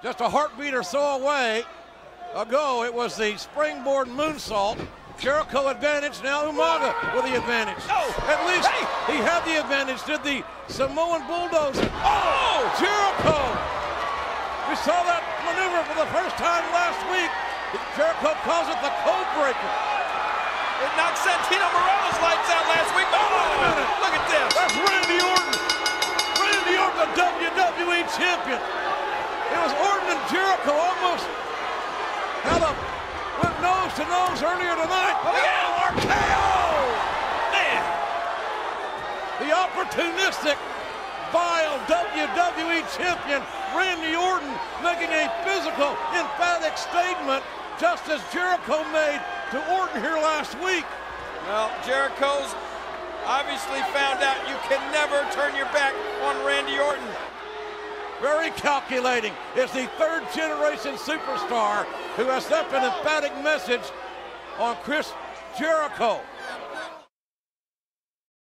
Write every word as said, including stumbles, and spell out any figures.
just a heartbeat or so away ago. It was the springboard moonsault. Jericho advantage, now Umaga with the advantage. Oh, At least hey. he had the advantage, did the Samoan bulldozer. Oh, Jericho! We saw that maneuver for the first time last week. Jericho calls it the code breaker. It knocked Santino Morella's lights out last week. Oh, Wait a minute. look at this. That's Randy Orton. Randy Orton, the W W E champion. It was Orton and Jericho almost had a went nose to nose earlier tonight. Oh, yeah. R K O! Man. The opportunistic, vile W W E champion Randy Orton making a physical, emphatic statement, just as Jericho made to Orton here last week. Well, Jericho's obviously found out you can never turn your back on Randy Orton. Very calculating. It's the third generation superstar who has left an emphatic message on Chris Jericho.